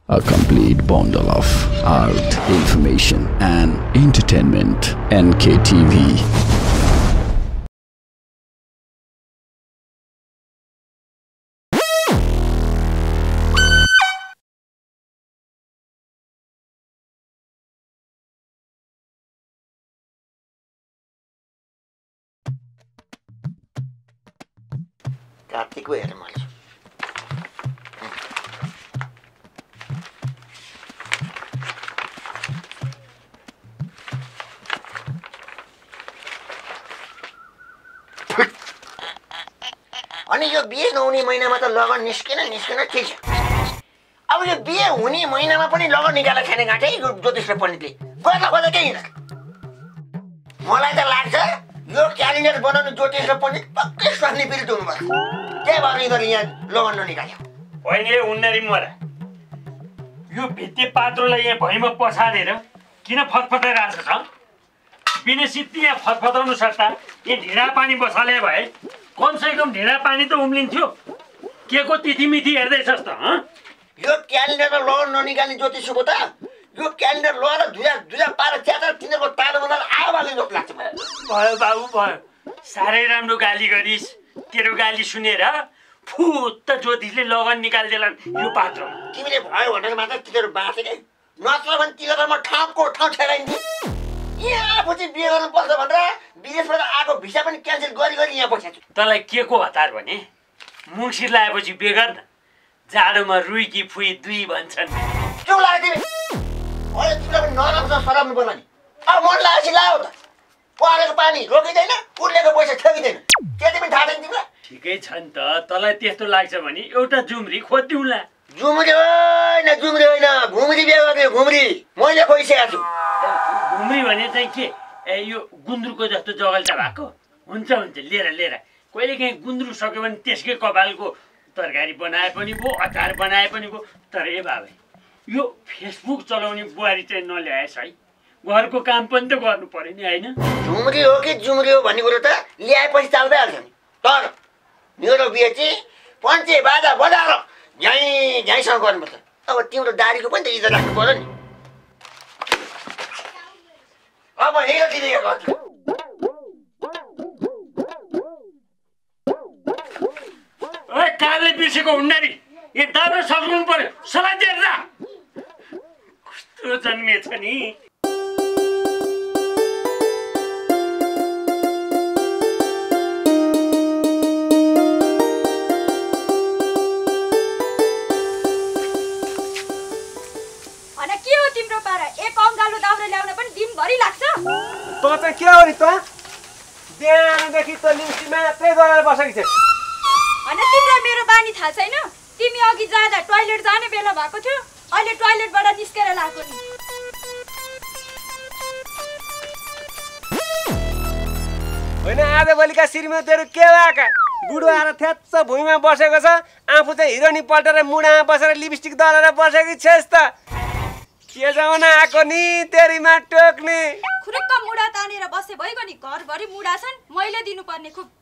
A complete bundle of art, information and entertainment. NKTV. कार्तिकको हेरेँ मैले अनि यो बिहे नहुने महिनामा त लगन निस्केन ठिक छ। अब यो बिहे हुने महिनामा पनि लगन निकालेर खाने गाँठे ज्योतिष र पण्डितले गर्दा केही हुँदैन। मलाई त लाग्छ यो क्यालेन्डर बनाउने ज्योतिष र पण्डित पक्कै स्वास्नी पीडित हुनुपर्छ। त्यही भएर यिनीहरूले यहाँ लगन ननिकाल्यो। होइन उन्नरी मरा यो भित्ते पात्रोलाई यहाँ भैँमा पछारेर किन फतफताइरहेछ त? बिना सित्ती यहाँ फतफताउनु सक्दा यहाँ ढिँडा पानी बसाले भए कमसेकम ढिँडा पानी त उम्लिन्थ्यो। के को तिथिमिथि हेर्दैछस् त? यो क्यालेन्डरमा लगन ननिकाल्ने ज्योतिषको त यो क्यालेन्डर लगाएर धुया पारेर च्यातेर तिनीहरूको तालो बनाएर आयो भने जस्तो लाग्छ। भयो बाबु भयो, साह्रै राम्रो गाली गरिस्। तेरो गाली सुनेर फुत्त ज्योतिषले लगन निकालिदेलान् यो पात्र। तिमीले भयो भनेर मात्र तिनीहरू बाँचेकै, नत्र भने तिनीहरूमा ठाउँको ठाउँ ठेराइन्थ्यो। यहाँ पछि बिहे गर्नुपर्छ भनेर विदेशबाट आएको भिसा पनि क्यान्सल गरी यहाँ बसेको छु। तँलाई के को हतार भने मुङ्सिर लगाएपछि बिहे गर्न, जाडोमा रुई कि फुई दुई भन्छन्। के लाग्यो तिमी? अहिले तिमीलाई पनि नराम्रोसँग सराप्नु पर्ला नि। अब मन लागेपछि लायो त, परेको पानी रोकिँदैन, उर्लेको पैसा ठेकिँदैन। त्यति पनि थाहा छैन तिमीलाई? ठिकै छ नि त, तँलाई त्यस्तो लाग्छ भने एउटा जुम्री खोजिदिउँला। जुम्री होइन, घुम्री बिहे गर्ने घुम्री मैले खोइसकेको छु। घुम्री भने चाहिँ के यो गुन्द्रुकको जस्तो जगल्चा भएको हुन्छ लिएर कहिलेकाहीँ गुन्द्रुक सक्यो भने त्यसकै कपालको तरकारी बनाए पनि भयो, अचार बनाए पनि भयो। तर ए बाबा यो फेसबुक चलाउने बुहारी चाहिँ नल्याएस् है, घरको काम पनि त गर्नु पर्यो नि होइन? झुम्री हो कि जुम्री हो भन्ने कुरो त ल्याएपछि चाल्दै हाल्छ नि। तर मेरो बिहे चाहिँ पञ्चे बाजा बजाएर झ्याइसँग गर्नुपर्छ। अब तिम्रो दारीको पनि त इज्जत राख्नु पर्यो नि। अब हिँड दिदिएको गर्छु। कागले बिर्सेको हुन्डरी यो दाम्रो सघाउनु पर्यो। सल्लाह दिएर जा, कस्तो जन्मिएछ नि। के हो तिम्रो पारा? एक अङ्गालो दाउरा ल्याउन पनि दिनभरि लाग्छ। त चाहिँ के हो नि त? बिहानदेखि त लिम्सी मात्रै गरेर बसेको छ। अनि तिमीलाई मेरो बानी थाहा छैन? तिमी अघि जाँदा टोयलेट जाने बेला भएको थियो, अहिले टोयलेटबाट निस्केर लाग्यो नि। होइन आजभोलिका श्रीमतीहरू के भएका? बुढो आएर थ्याच्च भुइँमा बसेको छ, आफू चाहिँ हिरोनी पल्टेर मुढामा बसेर लिपस्टिक दलेर बसेकी छेस् त। के जमाना आएको नि तेरीमा टोक्ने। खुरुक्क मुढा तानेर बसे भइगयो नि, घरभरि मुढा छन्, मैले दिनुपर्ने खुब।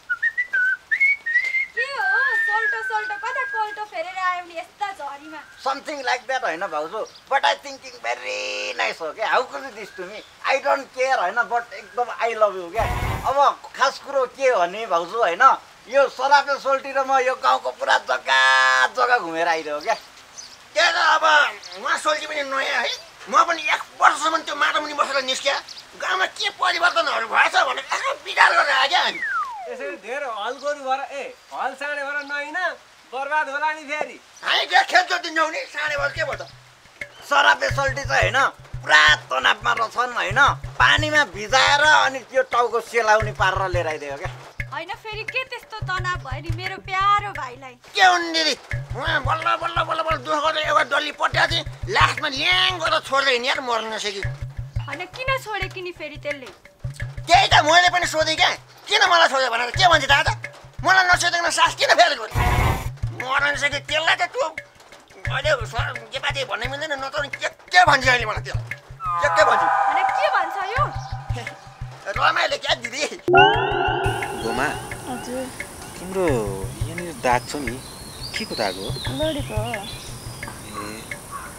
के हो सोल्टो कता कोल्टो फेरेर आयो नि यस्ता झरीमा? समथिङ लाइक द्याट होइन भाउजू, but I thinking very nice हो क्या। How could you this to me? I don't care होइन, बट एकदम आई लभ यु क्या। अब खास कुरो के भने भाउजू होइन, यो सरापे सोल्टी र म यो गाउँको पुरा जग्गा घुमेर आइरह्यो क्या। त्यो त अब उहाँ सोल्टी पनि नयाँ है, म पनि 1 वर्षसम्म त्यो माटोमुनि बसेर निस्क्या। गाउँमा के परिवर्तनहरू भएछ भनेर यसो विचार गरेर आयो क्या। यसरी धेरै हल गोरु भएर हल साँडे भएर नहिन बर्बाद होला नि फेरि। हामी क्या खेल जोतिन्छौँ नि, साँडे भएर के भयो त? सरापे सोल्टी चाहिँ होइन पुरा तनावमा रहेछन् होइन, पानीमा भिजाएर अनि त्यो टाउको सेलाउनी पारेर लिएर आइदियो क्या। होइन फेरि के त्यस्तो तनाव भयो नि मेरो प्यारो भाइलाई? के हुन् दिदी, उहाँ बल्ल दुःख गरेर एउटा डल्ली पट्याएको थिएँ, लास्टमा ल्याङ गरेर छोडेर हिँडेर मर्न नसक्यो। होइन किन छोडे कि नि फेरि त्यसले? त्यही त मैले पनि सोधेँ क्या, किन मलाई छोड्यो भनेर। के भन्छ दादा, मलाई नसोधेको सास किन फेल गर्यो? मर्न नसक्यो त्यसलाई त त्यो अहिले के पाते भन्ने मिल्दैन, नत्र के भन्छ अहिले मलाई त्यो के भन्छ? होइन के भन्छ यो? रमाइलो क्या दिदी। गोमा हजुर, तिम्रो यहाँनिर दाग छ नि, के को दाग हो? लडेको हो। ए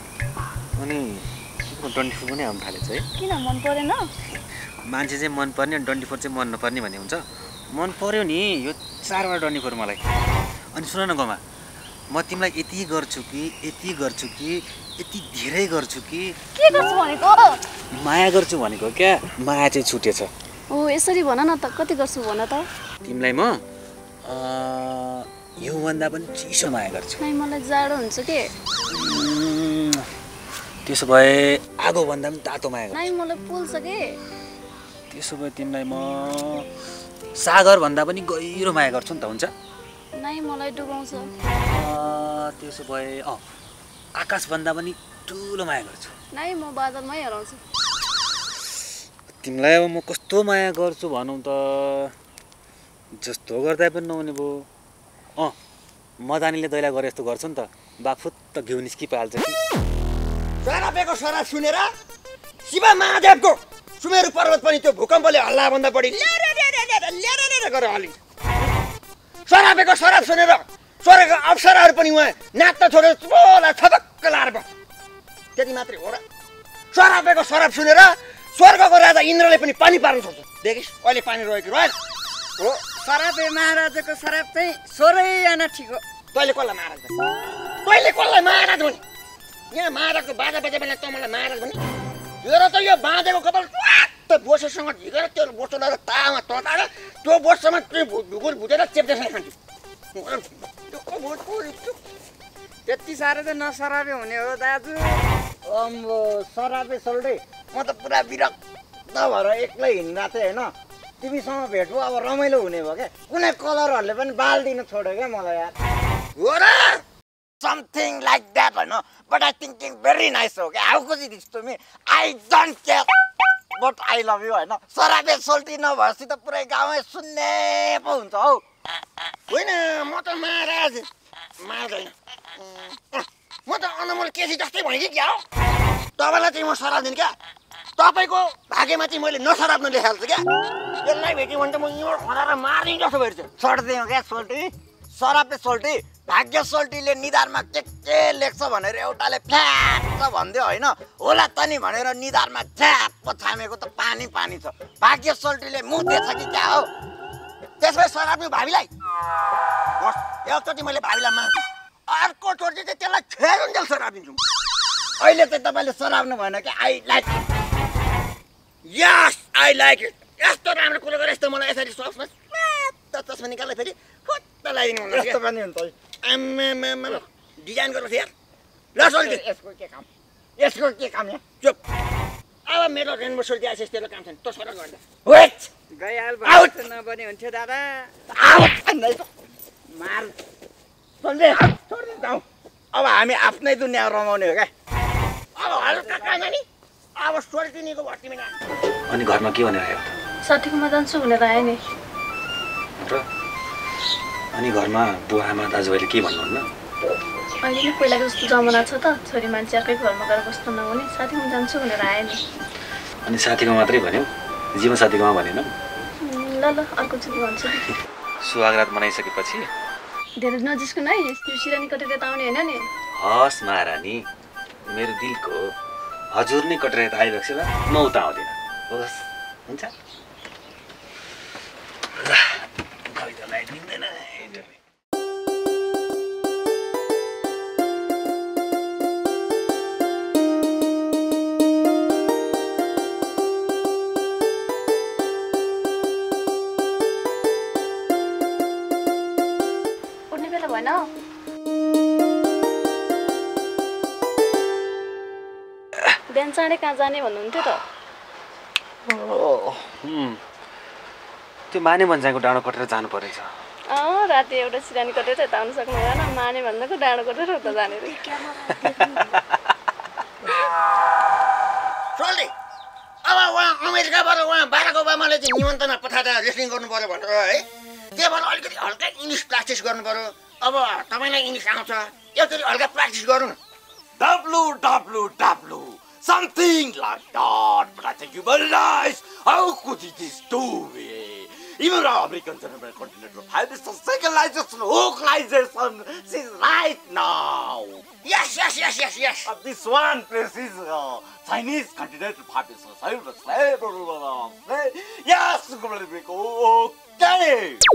अनि डन्डी फोर पनि आउनु थालेछ है किन मन परेन मान्छे चाहिँ मन पर्ने अनि डन्डी फोर चाहिँ मन नपर्ने भन्ने हुन्छ मन पर्यो नि यो 4वटा डन्डी फोर मलाई अनि सुन न गोमा म तिमीलाई यति गर्छु कि यति धेरै गर्छु कि के गर्छु भनेको माया गर्छु भनेको क्या माया चाहिँ छुटेछ ओ यसरी भन न त कति गर्छु भन त तिमीलाई म यो भन्दा पनि चिसो माया गर्छु नै मलाई जाडो हुन्छ के त्यसो भए आगो भन्दा पनि तातो माया गर्छु नै मलाई पोल्छ के त्यसो भए तिमीलाई म सागर भन्दा पनि गहिरो माया गर्छु नि त हुन्छ नै मलाई डुबाउँछ त्यसो भए आकाश भन्दा पनि ठुलो माया गर्छु नै म बादलमै हराउँछु तिमीलाई अब म कस्तो माया गर्छु भनौँ त जस्तो गर्दा पनि नहुने भयो मदानीले दैला गरे जस्तो गर्छु नि त बाफुत्त घिउ निस्किहाल्छ कि सरापेको सरा सुनेर शिव महादेवको सुमेरु पर्वत पनि त्यो भूकम्पले हल्ला भन्दा बढी ल्याएर गरेर हल्लिन्छ सरापेको सराप सुनेर स्वर्गका अप्सराहरू पनि उहाँ नाच्न छोडेर चोला छपक्क लाएर बस्छ त्यति मात्रै हो र सरापेको सराप सुनेर स्वर्गको राजा इन्द्रले पनि पानी पार्न सक्छ देखिस् अहिले पानी रहेको रहेन हो सरापे महाराजाको सराप चाहिँ 16 आना ठिक हो तैँले कसलाई महाराज भने यहाँ महाराजको बाजा बजा बेला त मलाई महाराज भने तेरो त यो बाँधेको कपाल त बोसोसँग झिकेर त्यो बोसो लगाएर तामा तताएर त्यो बोसोसँग ढुकुर भुटेर चेप्दै खान्छु त्यति साह्रो चाहिँ नसरापे हुने हो दाजु अम्बो सरापे सोल्टे म त पुरा विरक्त भएर एक्लै हिँड्दा थिएँ होइन तिमीसँग भेट भयो अब रमाइलो हुने भयो क्या कुनै कलरहरूले पनि बाल दिन छोड्यो क्या मलाई यार हो र something like that होइन but I thinking very nice हो क्या how could you this to me I don't care but I love you होइन सराबे सोल्टी नभएपछि त पुरै गाउँमै सुन्ने पो हुन्छ हौ होइन म त महाराज होइन म त अनमोल केसी जस्तै भएँ कि क्या हो तपाईँलाई चाहिँ म सराप दिनु क्या तपाईँको भाग्यमा चाहिँ मैले नसराप्नु लेखाल्छु क्या यसलाई भेट्यो भने त म यो खनाएर मार्ने जस्तो भइरहेछ सर्दिउँ क्या सोल्टी सरापे सोल्टी भाग्य सोल्टीले निधारमा के लेख्छ भनेर एउटाले फ्याक्क भन्दियो होइन होला त नि भनेर निधारमा झ्याप्प छामेको त पानी छ भाग्य सोल्टीले मुख दिएछ कि क्या हो त्यसमै सराप्नु भावीलाई एकचोटि मैले भावीलाई माग्छु अर्कोचोटि चाहिँ त्यसलाई खेरुन्जेल सरापिन्छु अहिले चाहिँ तपाईँले सराप्नु भएन कि I like yes I like it यस्तो राम्रो कुरो गरेर यस्तो मलाई यसरी ससमा चस्मा निकाल्दा फेरि फुत्त लगाइदिनु हुन्छ यस्तो पनि हुन्छ डिजाइन गर्नु थियो ल सोल्टी यसको के काम यहाँ चुप अब मेरो रेनबो सोल्टी आएछ त्यसले काम छैन तँ सर गर्दा वेट गइहाल आउट नबने हुन्थ्यो दादा आउट मार सोल्टी छोड्दिनु जाउँ अब हामी आफ्नै दुनिया रमाउने हो क्या अब हल्का काम नि अब सोल्टिनीको भट्टीमा अनि घरमा के भनेर आयो साथीकोमा जान्छु भनेर आएँ नि र अनि घरमा बुवा आमा दाजुभाइले के भन्नुहुन्न अहिले नि पहिलाको जस्तो जमाना छ त छोरी मान्छे अर्कै घरमा गएर बस्नु नहुने साथीकोमा जान्छु भनेर आएँ नि अनि साथीको मात्रै भन्यो जीवन साथीकोमा भनेन ल अर्कोचोटि भन्छु नि सुहागरात मनाइसकेपछि धेरै नजिस्कुन है यो सिरानी कटेर त आउने होइन नि हस् महारानी मेरो दिलको हजुर नै कटेर त आइरहेको छ म उता आउँदिनँ होस् हुन्छ कवितालाई दिँदैन उठ्ने बेला भएन बिहान चाँडै कहाँ जाने भन्नुहुन्थ्यो त त्यो माने भन्ज्याङको डाँडो कटेर जानु परेछ राति एउटा सिरानी कटेर यता आउनु सक्नु भएन माने भन्दाको डाँडो कटेर उता जाने सोल्टी अब उहाँ अमेरिकाबाट उहाँ बाराक ओबामाले चाहिँ निमन्त्रणा पठाएर लिसनिङ गर्नु पर्यो भनेर है त्यही भएर अलिकति हल्का इङ्ग्लिस प्र्याक्टिस गर्नु पर्यो अब तपाईँलाई इङ्ग्लिस आउँछ एकचोटि हल्का प्र्याक्टिस गरौँ न WWW something like that but I think you very nice how could you this do Even American Continental 5 is the secularization, localization is right now. Yes. This one place is Chinese Continental 5 is yes, okay.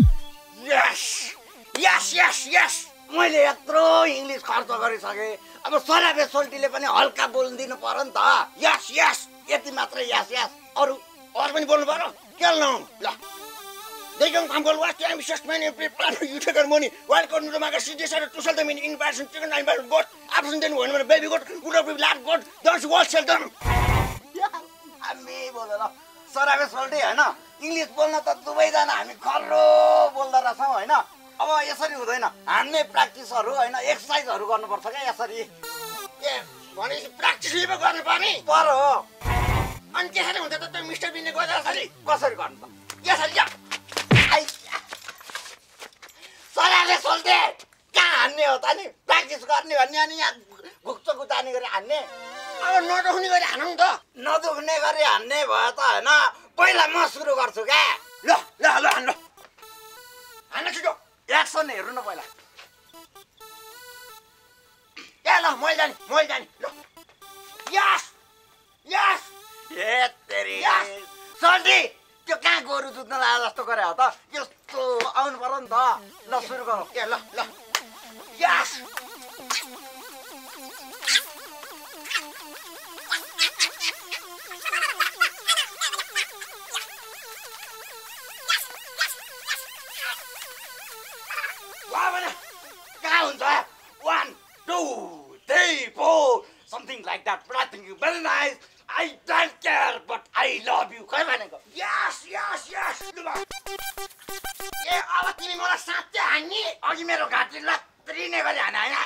Yes. मैले यत्रो English खर्च गरिसकेँ अब सरा बेसोल्टीले पनि हल्का बोल्दिनु पर्यो नि त Yes. यति मात्रै यस अरू पनि बोल्नु पर्यो के ल They can come go watch them just many people you take our money. Welcome to the magazine decided to sell them in person chicken and goat. Absent then when a baby goat would have been lad goat. Don't you watch sell them. हामी बोलेर सरा बेसोल्टी हैन English बोल्न त दुवैजना हामी खर्रो बोल्दा रहेछौँ हैन अब यसरी हुँदैन हान्ने प्र्याक्टिसहरू हैन एक्सर्साइजहरू गर्नुपर्छ क्या यसरी ए भनेपछि प्र्याक्टिस गर्नु पर्ने पर्यो अनि त्यसरी हुन्छ त त्यो मिस्टर बिनले गर्दा कसरी गर्नु त यसरी सरा बेसोल्टी कहाँ हान्ने हो त नि प्र्याक्टिस गर्ने भन्ने अनि यहाँ घुक्चो गुतानी गरी हान्ने अब नदुख्ने गरी हानौँ नि त नदुख्ने गरी हान्ने भयो त हैन पहिला म सुरु गर्छु क्या ल हान्न छिटो एक्सन हेर्नु न पहिला ए ल मैले जाने ल यस ए तेरी सल्टी त्यो कहाँ गोरु जुत्न लाए जस्तो गरे हो त यस्तो आउनु पर्यो नि त ल सुरु गरौँ ए ल यस कहाँ हुन्छ 1 2 3 4 something like that but I think you very nice I don't care but I love you खै भनेको यस ए अब तिमी मलाई साँच्चै हान्ने अघि मेरो घाँटी लत्रिने गरी हाने हैन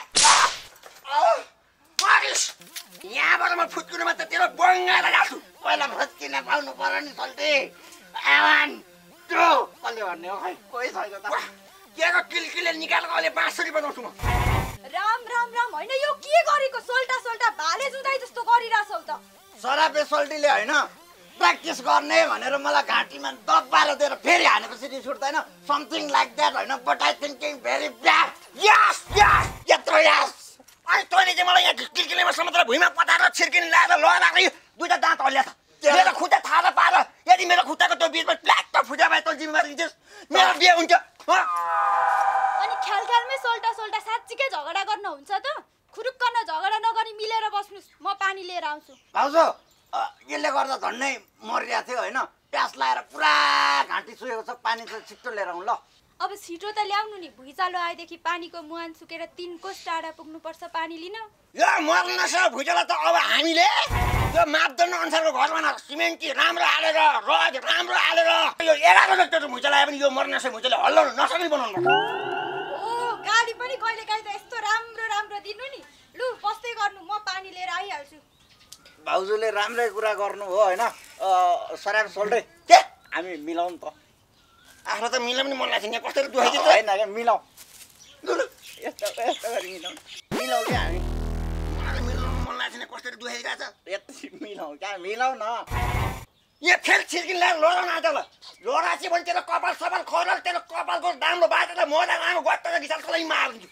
मारिस यहाँबाट म फुत्कुनुमा त तेरो बङ्गाला राख्छु पहिला फुत्किन पाउनु पर्यो नि सल्टी 1 2 कसले भन्ने हो खै कोही छैन त केको किलकिले निकालेको अहिले बाँसुरी बजाउँछु म राम होइन यो के गरेको सोल्टा भाले जुदाइ जस्तो गरिराछौ त सरा बेसोल्टीले हैन प्र्याक्टिस गर्ने भनेर मलाई घाँटीमा दबाएर दिएर फेरि हानेपछि रिस उठ्दैन समथिङ लाइक द्याट हैन but I thinking very bad यस यत्रो यस अनि तैँले चाहिँ मलाई यहाँ किलकिलेमा समुद्र भुइँमा पताएर छिर्किने ल्याएर लगाएर यो दुईटा दाँत हल्ल्या छ मेरो खुट्टा थाहा पाएर यदि मेरो खुट्टाको त्यो बिचमा प्ल्याक्क फुट्या भए त जिम्मेवारी लिन्छस् मेरो बिहे हुन्छ अनि ख्यालमै सोल्टा साँच्चीकै झगडा गर्न हुन्छ त खुरुक्क न झगडा नगरी मिलेर बस्नुस् म पानी लिएर आउँछु भाउजू यसले गर्दा झन्नै मरिरहेको थियो हैन प्यास लाएर पुरा घाँटी सुकेको छ पानी चाहिँ छिट्टो लिएर आउँ ल अब छिटो त ल्याउनु नि भुइँचालो आएदेखि पानीको मुहान सुकेर 3 कोस टाढा पुग्नुपर्छ पानी लिन यो मर्न छ भुइँचालो त अब हामीले त्यो मापदण्ड अनुसारको घर बनाएर सिमेन्टी राम्रो हालेर रड राम्रो हालेर यो 11 जस्तो भुइँचालो आए पनि यो मर्न छ भुइँचालो हल्लाउन नसक्ने बनाउनु पर्छ ओ गाडी पनि कहिलेकाहीँ त यस्तो राम्रो दिनु नि लु बस्दै गर्नु म पानी लिएर आइहाल्छु भाउजूले राम्रै कुरा गर्नु हो हैन सराब सोल्दै के हामी मिलाउँ त आफ्नो त मिलाउनु नि मन लाग्छ नि कसरी दुखाइदिन्छ हैन के मिलाउँ यस्तो गरी मिलाउँ के हामी मलाई मिलाउनु मन लाग्छ नि कसरी दुखाइदिन्छ यति मिलाउँ क्या मिलाउँ न यो फेरि छिर्किन ल्याएर लडाउन आँट ल लडाची भने तेरो कपाल सपाल खरल तेरो कपालको राम्रो बाटेर मोजा आमा गट्टा घिचाल कसलाई मार्दिन्छु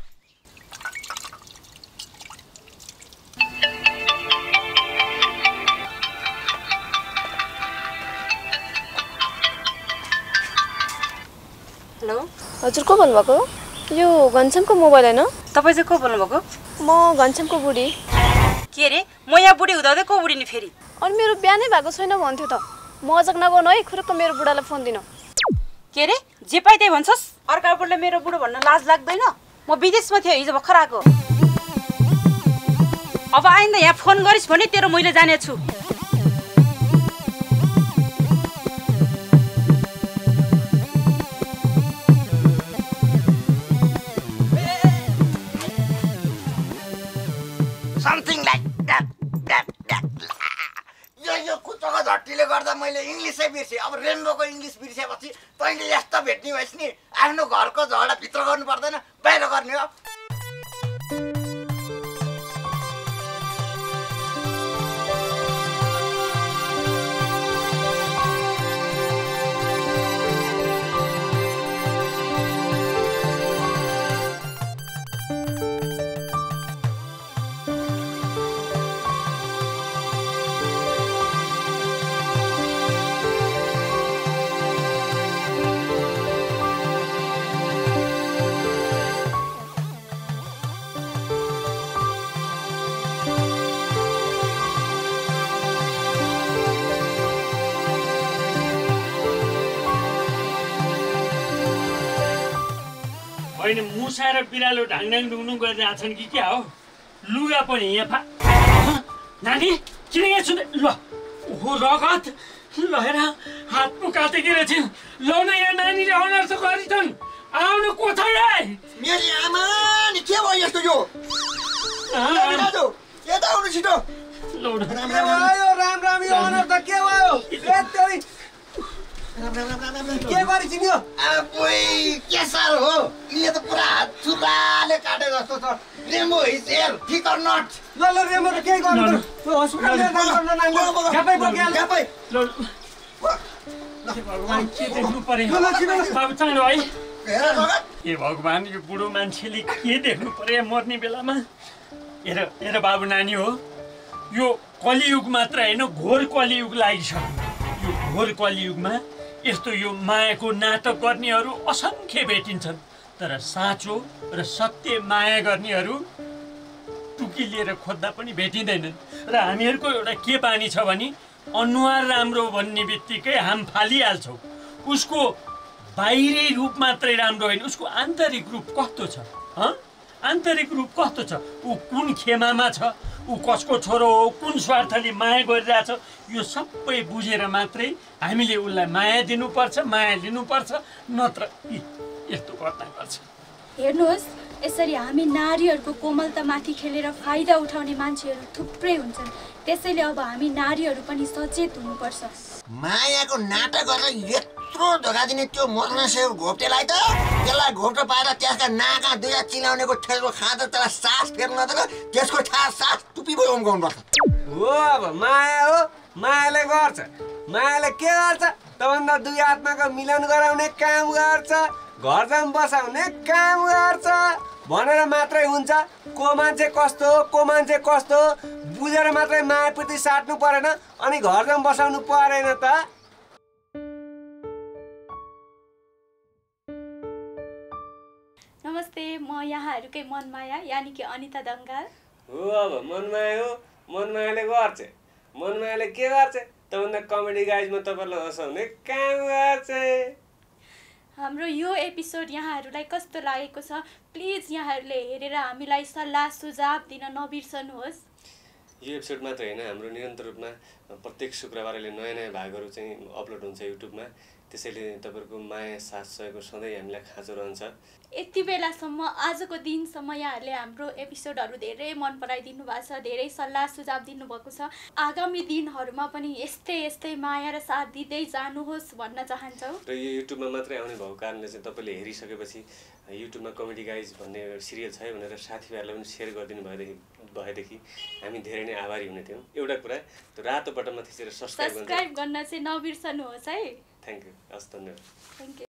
हेलो हजुर को बोल्नुभएको यो घनश्यामको मोबाइल हैन तपाईँ चाहिँ को बोल्नुभएको म घनश्यामको बुढी के रे म यहाँ बुढी हुँदा को बुढी नि फेरि अनि मेरो बिहानै भएको छैन भन्थ्यो त मजाक नगर्नु है खुरुक्क मेरो बुढालाई फोन दिन के रे जे पाइ त्यही भन्छस् अर्का बुढीले मेरो बुढो भन्न लाज लाग्दैन म विदेशमा थिएँ हिजो भर्खर आएको अब आइन्दा यहाँ फोन गरिस् भने तेरो मैले जानेछु समथिङ लाइक द्याट यो कुचोको झट्टीले गर्दा मैले इङ्ग्लिसै बिर्सेँ अब रेनबोको इङ्ग्लिस बिर्सेपछि तैँले यस्तो भेट्ने भएस् नि आफ्नो घरको झगडा भित्र गर्नु पर्दैन बाहिर गर्ने हो होइन मुसा र बिरालो ढाङढाङ डुङ्डुङ गरिरहेछन् कि क्या हो लुगा पनि यहाँ नानी किन यहाँ सुन्दै ल ओहो रगत ल हेर हात पो काटेकी रहेछ ल न यहाँ नानीले अनर्थ गरिछन् आउनु को छ यहाँ मेरो आमा नि के भयो यस्तो यो दाजु यता आउनु छिटो राम राम यो अनर्थ के भयो के गरिस् नि यो अबोइ के साल हो यसले त पुरा हात चुलाले काटे जस्तो छ रेमो इज हियर ठीक अर नट ल रेमो त के गर्नु हस्पिटल झ्यापै बोक्या झ्यापै भगवान् के देख्नु पर्यो बाबु चाँडो है ए भगवान् यो बुढो मान्छेले के देख्नु पर्यो मर्ने बेलामा हेर बाबु नानी हो यो कलियुग मात्र होइन घोर कलियुग लागिसक्यो यो घोर कलियुगमा यस्तो यो मायाको नाटक गर्नेहरू असङ्ख्य भेटिन्छन् तर साँचो र सत्य माया गर्नेहरू टुकी लिएर खोज्दा पनि भेटिँदैनन् र हामीहरूको एउटा के बानी छ भने अनुहार राम्रो भन्ने बित्तिकै हाम फालिहाल्छौँ उसको बाहिरी रूप मात्रै राम्रो होइन उसको आन्तरिक रूप कस्तो छ आन्तरिक रूप कस्तो छ ऊ कुन खेमामा छ ऊ कसको छोरो हो कुन स्वार्थले माया गरिरहेछ यो सबै बुझेर मात्रै हामीले उसलाई माया दिनुपर्छ माया लिनुपर्छ नत्र यस्तो गर्नुपर्छ हेर्नुहोस् यसरी हामी नारीहरूको कोमलतामाथि खेलेर फाइदा उठाउने मान्छेहरू थुप्रै हुन्छन् त्यसैले अब हामी नारीहरू पनि सचेत हुनुपर्छ मायाको नाटक गरेर यत्रो धोका दिने त्यो मर्नसेउ घोप्टेलाई त त्यसलाई घोप्टो पाएर त्यसका नाका दुईटा चिलाउनेको ठेलको खाँदा त्यसलाई सास फेर्न त त्यसको सास टुपी पो उम्काउनुपर्छ हो अब माया हो मायाले गर्छ मायाले के गर्छ तभन्दा दुई आत्माको मिलन गराउने काम गर्छ घरजाम बसाउने काम गर्छ भनेर मात्रै हुन्छ को मान्छे कस्तो को मान्छे कस्तो बुझेर मात्रै मायाप्रति साट्नु परेन अनि घरजाम बसाउनु परेन त नमस्ते म यहाँहरूकै मनमाया यानि कि अनिता दङ्गाल हो अब मनमाया हो मनमायाले गर्छ मनमायाले के गर्छ तभन्दा कमेडी गाइजमा तपाईँलाई हँसाउने काम गर्छ हाम्रो यो एपिसोड यहाँहरूलाई कस्तो लागेको छ प्लिज यहाँहरूले हेरेर हामीलाई सल्लाह सुझाव दिन नबिर्सनुहोस् यो एपिसोड मात्र होइन हाम्रो निरन्तर रूपमा प्रत्येक शुक्रबारले नयाँ नयाँ भागहरू चाहिँ अपलोड हुन्छ युट्युबमा त्यसैले तपाईँहरूको माया साथ सहयोग सधैँ हामीलाई खाँचो रहन्छ यति बेलासम्म आजको दिनसम्म यहाँहरूले हाम्रो एपिसोडहरू धेरै मन पराइदिनु भएको छ धेरै सल्लाह सुझाव दिनुभएको छ आगामी दिनहरूमा पनि यस्तै यस्तै माया र साथ दिँदै जानुहोस् भन्न चाहन्छौँ र यो युट्युबमा मात्रै आउने भएको कारणले चाहिँ तपाईँले हेरिसकेपछि युट्युबमा कमेडी गाइज भन्ने सिरियल छ भनेर साथीभाइहरूलाई पनि सेयर गरिदिनु भएदेखि हामी धेरै नै आभारी हुने थियौँ एउटा कुरा त्यो रातो बटनमा थिचेर सब्सक्राइब गर्न चाहिँ नबिर्सनुहोस् है थ्याङ्क यू हस् धन्यवाद थ्याङ्क यू